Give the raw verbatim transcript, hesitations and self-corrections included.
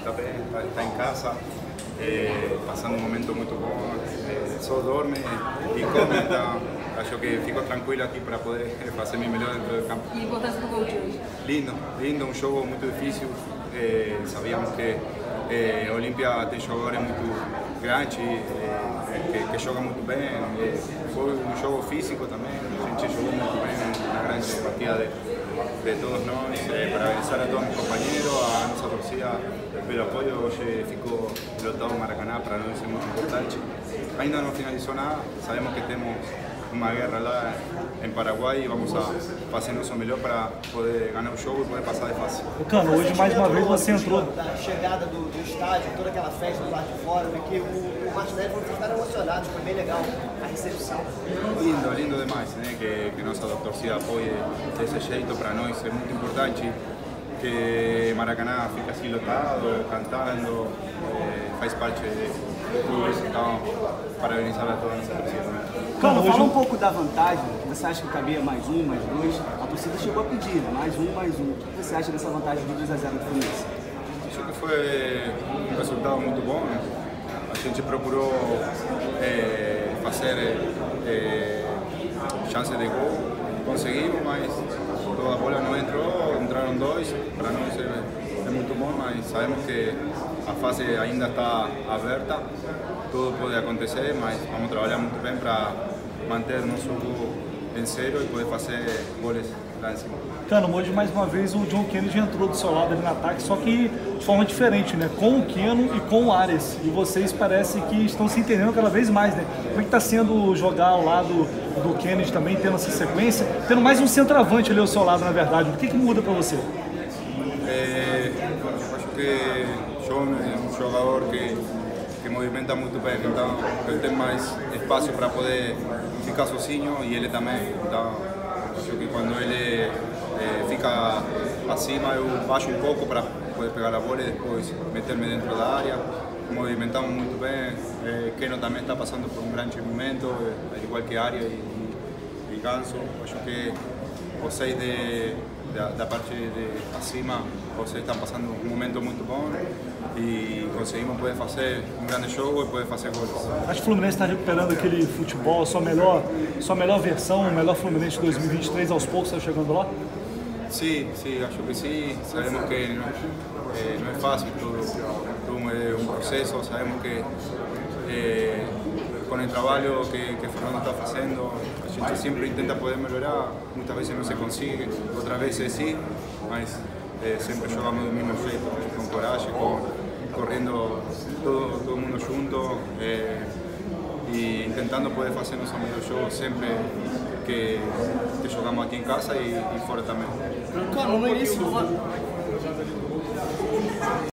está bem, está, está em casa, é, passando um momento muito bom, é, só dorme e come, então acho que fico tranquilo aqui para poder fazer meu melhor dentro do campo. E a importância do gol de hoje? Lindo, lindo, um jogo muito difícil, é, sabíamos que é, a Olímpia tem jogadores muito grandes, é, que, que jogam muito bem, é, foi um jogo físico também, a gente jogou muito bem na grande partida de de todos nós, eh, para agradecer a todos mis compañeros, a nossa torcida pelo apoio. Hoje ficou lotado o Maracanã, para nós é muito importante. Ainda não finalizou nada, sabemos que temos uma guerra lá em Paraguai e vamos a fazer nosso melhor para poder ganhar o jogo e poder passar de fase. O Cano, hoje mais uma vez você entrou. Da chegada do, do estádio, toda aquela festa do lado de fora, porque o, o Martinelli falou que vocês ficaram emocionados, foi bem legal a recepção. Lindo, lindo demais, né? que, que nossa torcida apoie desse jeito, para nós é muito importante que Maracanã fique assim lotado, cantando, eh, faz parte do clube, então parabenizar a toda a nossa torcida. Cano, fala um pouco da vantagem, você acha que cabia mais um, mais dois? A torcida chegou a pedir, mais um, mais um. O que você acha dessa vantagem de dois a zero do Fluminense? Acho que foi um resultado muito bom, né? A gente procurou é, fazer é, chance de gol, conseguimos, mas toda a bola não entrou, entraram dois, para nós é, é muito bom, mas sabemos que a fase ainda está aberta, tudo pode acontecer, mas vamos trabalhar muito bem para manter nosso gol em zero e poder fazer goles lá em cima. Cano, hoje mais uma vez o John Kennedy entrou do seu lado ali no ataque, só que de forma diferente, né? Com o Keno e com o Ares. E vocês parecem que estão se entendendo cada vez mais, né? Como é que está sendo jogar ao lado do Kennedy também, tendo essa sequência, tendo mais um centroavante ali ao seu lado, na verdade? O que, que muda para você? É, acho que John é um jogador que, que movimenta muito bem, então ele tem mais espaço para poder ficar sozinho e ele também. Então, acho que quando ele eh, fica acima, eu baixo um pouco para poder pegar a bola e depois meter-me dentro da área. Movimentamos muito bem. Eh, Keno também está passando por um grande momento, eh, igual que Área e, e, e Ganso. Acho que vocês de, da, da parte de acima, vocês estão passando um momento muito bom e conseguimos poder fazer um grande jogo e poder fazer gols. Acho que o Fluminense está recuperando aquele futebol, sua melhor, sua melhor versão, o melhor Fluminense de dois mil e vinte e três, aos poucos está chegando lá? Sim, sim, acho que sim. Sabemos que não, eh, não é fácil, tudo, tudo é um processo, sabemos que eh, com o trabalho que, que Fernando está fazendo, a gente sempre tenta poder melhorar, muitas vezes não se consegue, outras vezes sim, mas eh, sempre jogamos do mesmo jeito, com coragem, com, correndo todo, todo mundo junto eh, e tentando poder fazer nosso melhor jogo sempre que, que jogamos aqui em casa e, e fora também. Cano, no início do ano.